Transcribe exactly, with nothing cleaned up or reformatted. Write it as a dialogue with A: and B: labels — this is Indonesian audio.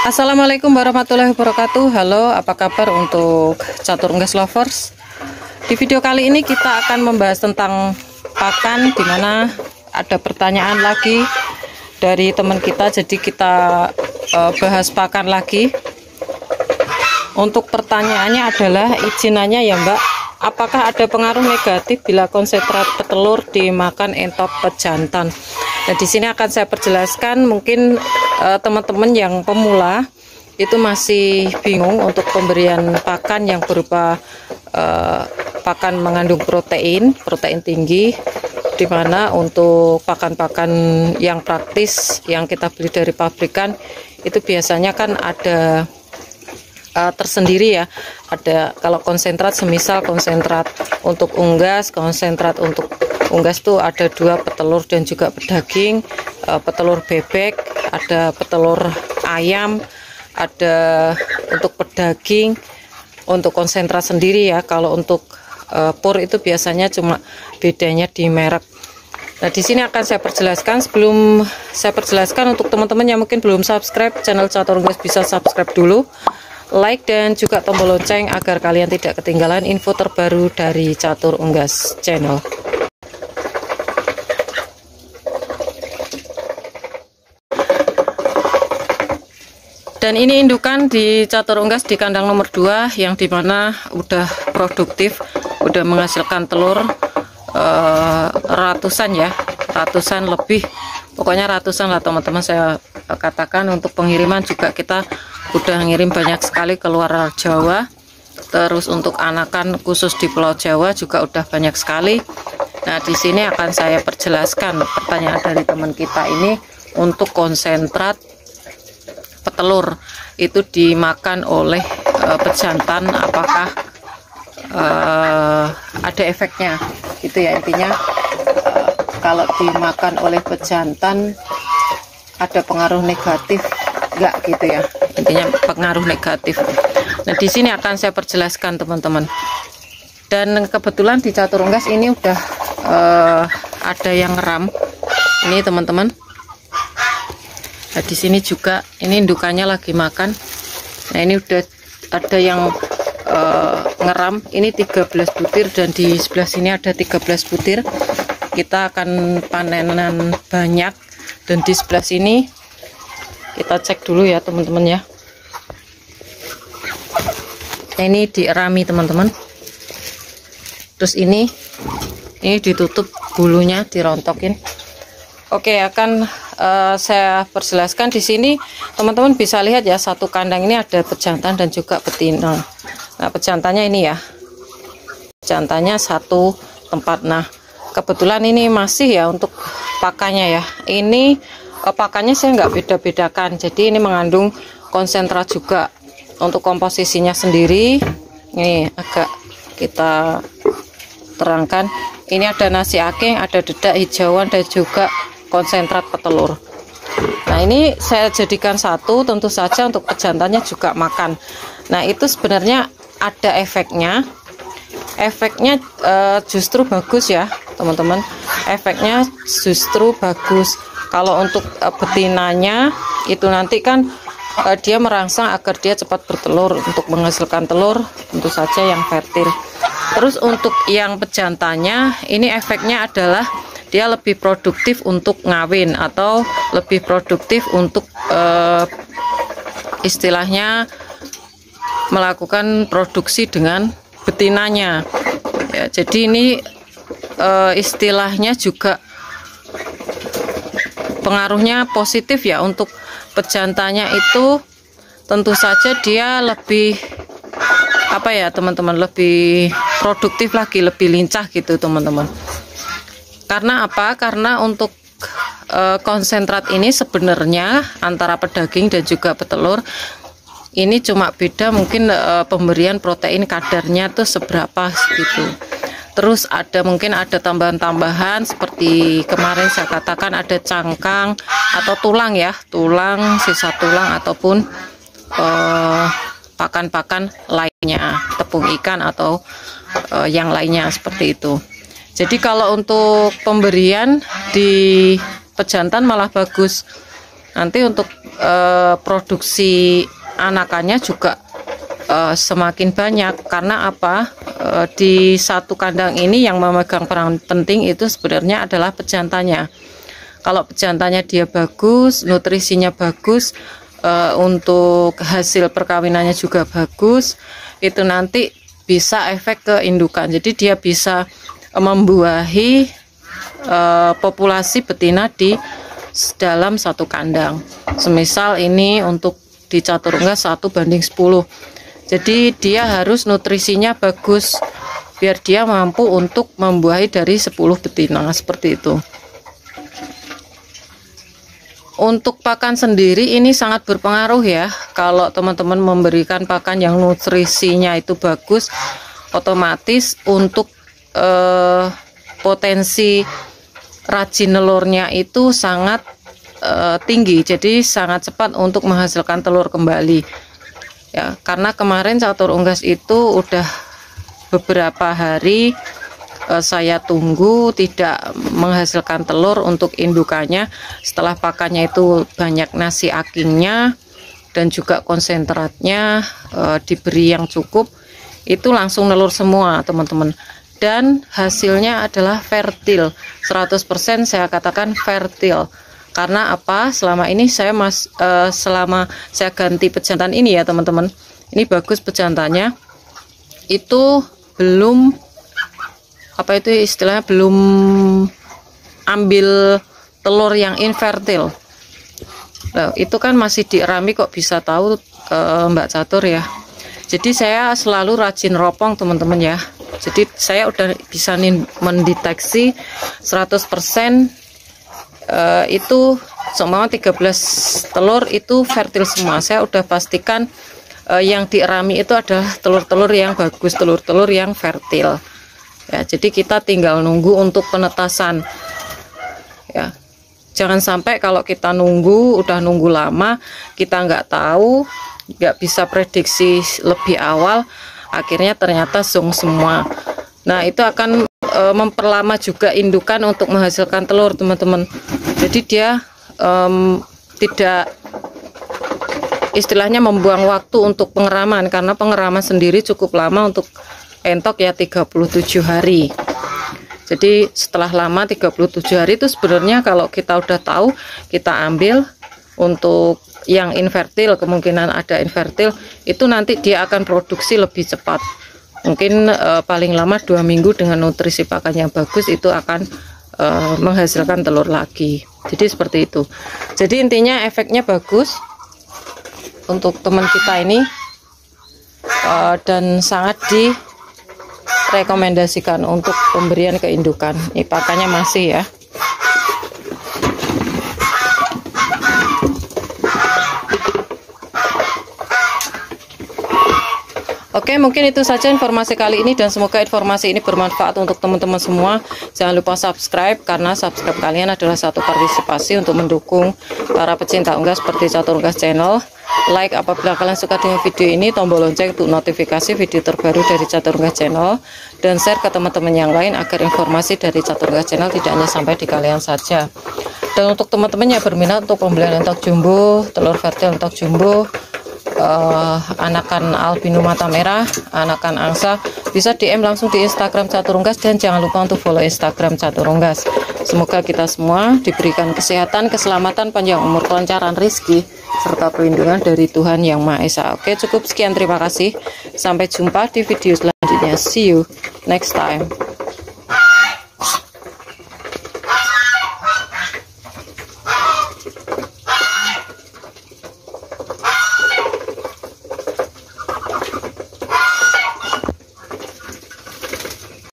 A: Assalamualaikum warahmatullahi wabarakatuh. Halo, apa kabar untuk catur unggas lovers? Di video kali ini kita akan membahas tentang pakan, dimana ada pertanyaan lagi dari teman kita, jadi kita uh, bahas pakan lagi. Untuk pertanyaannya adalah, izinannya ya Mbak, apakah ada pengaruh negatif bila konsentrat petelur dimakan entok pejantan? Nah, di sini akan saya perjelaskan. Mungkin teman-teman uh, yang pemula itu masih bingung untuk pemberian pakan yang berupa uh, pakan mengandung protein, protein tinggi, dimana untuk pakan-pakan yang praktis yang kita beli dari pabrikan itu biasanya kan ada uh, tersendiri ya. Ada kalau konsentrat, semisal konsentrat untuk unggas, konsentrat untuk unggas tuh ada dua, petelur dan juga pedaging, uh, petelur bebek, ada petelur ayam, ada untuk pedaging, untuk konsentrat sendiri ya. Kalau untuk uh, pur itu biasanya cuma bedanya di merek. Nah, di sini akan saya perjelaskan. Sebelum saya perjelaskan, untuk teman-teman yang mungkin belum subscribe channel Catur Unggas, bisa subscribe dulu, like dan juga tombol lonceng agar kalian tidak ketinggalan info terbaru dari Catur Unggas channel. Dan ini indukan di Catur Unggas di kandang nomor dua, yang dimana udah produktif, udah menghasilkan telur uh, ratusan ya, ratusan lebih, pokoknya ratusan lah teman-teman. Saya katakan untuk pengiriman juga kita udah ngirim banyak sekali ke luar Jawa. Terus untuk anakan khusus di Pulau Jawa juga udah banyak sekali. Nah, di sini akan saya perjelaskan pertanyaan dari teman kita ini. Untuk konsentrat petelur itu dimakan oleh uh, pejantan, apakah uh, ada efeknya gitu ya. Intinya uh, kalau dimakan oleh pejantan ada pengaruh negatif enggak gitu ya, intinya pengaruh negatif. Nah, di sini akan saya perjelaskan teman-teman. Dan kebetulan di Catur Unggas ini udah uh, ada yang ngeram ini teman-teman. Nah, di sini juga ini indukannya lagi makan. Nah, ini udah ada yang uh, ngeram, ini tiga belas butir, dan di sebelah sini ada tiga belas butir. Kita akan panenan banyak. Dan di sebelah sini kita cek dulu ya teman-teman ya. Nah, ini dierami teman-teman. Terus ini ini ditutup bulunya, dirontokin. Oke, akan uh, saya perjelaskan di sini. Teman-teman bisa lihat ya, satu kandang ini ada pejantan dan juga betina. Nah, pejantannya ini ya, pejantannya satu tempat. Nah, kebetulan ini masih ya untuk pakannya ya. Ini uh, pakannya saya nggak beda-bedakan. Jadi ini mengandung konsentrat juga. Untuk komposisinya sendiri, ini agak kita terangkan. Ini ada nasi aking, ada dedak hijauan, dan juga konsentrat petelur. Nah, ini saya jadikan satu, tentu saja untuk pejantannya juga makan. Nah, itu sebenarnya ada efeknya. Efeknya uh, justru bagus ya teman-teman. Efeknya justru bagus. Kalau untuk uh, betinanya itu nanti kan uh, dia merangsang agar dia cepat bertelur, untuk menghasilkan telur tentu saja yang fertil. Terus untuk yang pejantannya ini efeknya adalah dia lebih produktif untuk ngawin, atau lebih produktif untuk uh, istilahnya melakukan produksi dengan betinanya ya. Jadi ini uh, istilahnya juga pengaruhnya positif ya. Untuk pejantannya itu tentu saja dia lebih apa ya teman-teman, lebih produktif lagi, lebih lincah gitu teman-teman. Karena apa? Karena untuk e, konsentrat ini sebenarnya antara pedaging dan juga petelur ini cuma beda mungkin e, pemberian protein kadarnya tuh seberapa gitu. Terus ada mungkin ada tambahan-tambahan seperti kemarin saya katakan ada cangkang atau tulang ya, tulang, sisa tulang, ataupun pakan-pakan lainnya, tepung ikan atau e, yang lainnya seperti itu. Jadi kalau untuk pemberian di pejantan malah bagus. Nanti untuk eh, produksi anakannya juga eh, semakin banyak. Karena apa? Eh, di satu kandang ini yang memegang peran penting itu sebenarnya adalah pejantannya. Kalau pejantannya dia bagus, nutrisinya bagus, eh, untuk hasil perkawinannya juga bagus, itu nanti bisa efek ke indukan. Jadi dia bisa membuahi uh, populasi betina di dalam satu kandang. Semisal ini untuk di catur unggas satu banding sepuluh. Jadi dia harus nutrisinya bagus biar dia mampu untuk membuahi dari sepuluh betina seperti itu. Untuk pakan sendiri ini sangat berpengaruh ya. Kalau teman-teman memberikan pakan yang nutrisinya itu bagus, otomatis untuk eh, potensi rajin telurnya itu sangat eh, tinggi. Jadi sangat cepat untuk menghasilkan telur kembali. Ya, karena kemarin catur unggas itu udah beberapa hari saya tunggu tidak menghasilkan telur untuk indukannya. Setelah pakannya itu banyak nasi akingnya dan juga konsentratnya e, diberi yang cukup, itu langsung telur semua teman-teman, dan hasilnya adalah fertil seratus persen. Saya katakan fertil karena apa? Selama ini saya mas e, selama saya ganti pejantan ini ya teman-teman, ini bagus pejantannya, itu belum apa itu istilahnya belum ambil telur yang infertil. Nah, itu kan masih dierami kok bisa tahu e, Mbak Catur ya. Jadi saya selalu rajin ropong teman-teman ya. Jadi saya udah bisa mendeteksi seratus persen e, itu semua tiga belas telur itu fertil semua. Saya udah pastikan e, yang dierami itu adalah telur-telur yang bagus, telur-telur yang fertil. Ya, jadi kita tinggal nunggu untuk penetasan. Ya, jangan sampai kalau kita nunggu, udah nunggu lama, kita nggak tahu, nggak bisa prediksi lebih awal, akhirnya ternyata zong semua. Nah, itu akan e, memperlama juga indukan untuk menghasilkan telur, teman-teman. Jadi dia e, tidak istilahnya membuang waktu untuk pengeraman, karena pengeraman sendiri cukup lama untuk entok ya, tiga puluh tujuh hari. Jadi setelah lama tiga puluh tujuh hari itu sebenarnya kalau kita udah tahu, kita ambil untuk yang infertil, kemungkinan ada infertil, itu nanti dia akan produksi lebih cepat. Mungkin e, paling lama dua minggu dengan nutrisi pakan yang bagus itu akan e, menghasilkan telur lagi. Jadi seperti itu. Jadi intinya efeknya bagus untuk teman kita ini e, dan sangat di rekomendasikan untuk pemberian ke indukan. Ini pakannya masih ya. Oke, mungkin itu saja informasi kali ini dan semoga informasi ini bermanfaat untuk teman-teman semua. Jangan lupa subscribe karena subscribe kalian adalah satu partisipasi untuk mendukung para pecinta unggas seperti Catur Unggas Channel. Like apabila kalian suka dengan video ini, tombol lonceng untuk notifikasi video terbaru dari Catur Unggas Channel, dan share ke teman-teman yang lain agar informasi dari Catur Unggas Channel tidak hanya sampai di kalian saja. Dan untuk teman-teman yang berminat untuk pembelian entok jumbo, telur fertil entok jumbo, Uh, anakan albino mata merah, anakan angsa, bisa D M langsung di Instagram Catur Unggas, dan jangan lupa untuk follow Instagram Catur Unggas. Semoga kita semua diberikan kesehatan, keselamatan, panjang umur, kelancaran rezeki, serta perlindungan dari Tuhan Yang Maha Esa. Oke, cukup sekian, terima kasih. Sampai jumpa di video selanjutnya. See you next time.